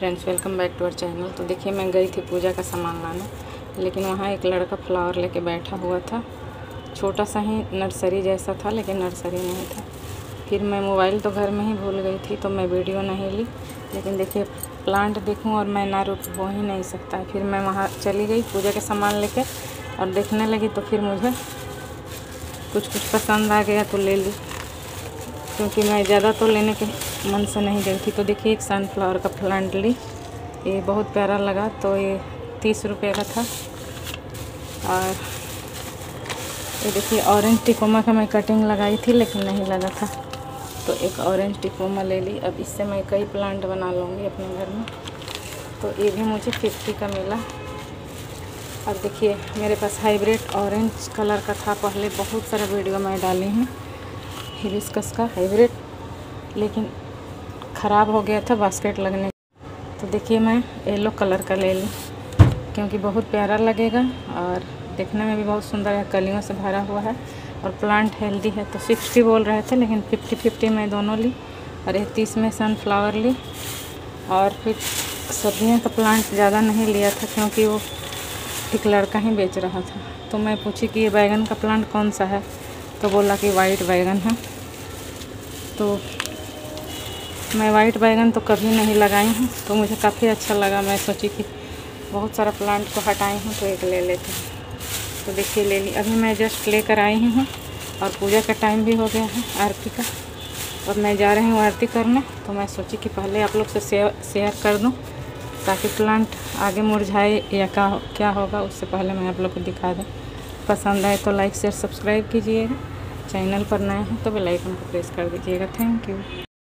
Friends, welcome back to our channel. तो देखिए, मैं गई थी पूजा का सामान लाने, लेकिन वहाँ एक लड़का फ्लावर लेके बैठा हुआ था। छोटा सा ही नर्सरी जैसा था, लेकिन नर्सरी नहीं था। फिर मैं मोबाइल तो घर में ही भूल गई थी, तो मैं वीडियो नहीं ली। लेकिन देखिए, प्लांट देखूं और मैं ना रुक हो ही नहीं सकता। फिर मैं वहाँ चली गई पूजा के सामान लेके और देखने लगी, तो फिर मुझे कुछ पसंद आ गया तो ले ली, क्योंकि मैं ज़्यादा तो लेने के मन से नहीं गई थी। तो देखिए, एक सनफ्लावर का प्लांट ली, ये बहुत प्यारा लगा। तो ये 30 रुपये का था। और ये देखिए, ऑरेंज टिकोमा का मैं कटिंग लगाई थी, लेकिन नहीं लगा था, तो एक ऑरेंज टिकोमा ले ली। अब इससे मैं कई प्लांट बना लूँगी अपने घर में। तो ये भी मुझे 50 का मिला। अब देखिए, मेरे पास हाइब्रिड ऑरेंज कलर का था पहले, बहुत सारा वीडियो मैं डाली हूँ हिबिस्कस का हाइब्रिड, लेकिन ख़राब हो गया था बास्केट लगने। तो देखिए, मैं येलो कलर का ले ली, क्योंकि बहुत प्यारा लगेगा और देखने में भी बहुत सुंदर है, कलियों से भरा हुआ है और प्लांट हेल्दी है। तो 60 बोल रहे थे, लेकिन 50-50 मैं दोनों ली। और 31 में सनफ्लावर ली। और फिर सब्जियों का प्लांट ज़्यादा नहीं लिया था, क्योंकि वो एक लड़का ही बेच रहा था। तो मैं पूछी कि ये बैगन का प्लांट कौन सा है, तो बोला कि वाइट बैगन है। तो मैं वाइट बैगन तो कभी नहीं लगाई हूँ, तो मुझे काफ़ी अच्छा लगा। मैं सोची कि बहुत सारा प्लांट को हटाई हूँ, तो एक ले लेती हूँ। तो देखिए, ले ली। अभी मैं जस्ट लेकर आई हूँ और पूजा का टाइम भी हो गया है, आरती का। और मैं जा रही हूँ आरती करने। तो मैं सोची कि पहले आप लोग से शेयर कर दूँ, ताकि प्लांट आगे मुरझाए या क्या होगा, उससे पहले मैं आप लोग को दिखा दूँ। पसंद आए तो लाइक शेयर सब्सक्राइब कीजिएगा। चैनल पर नए हैं तो बेल आइकन को प्रेस कर दीजिएगा। Thank you.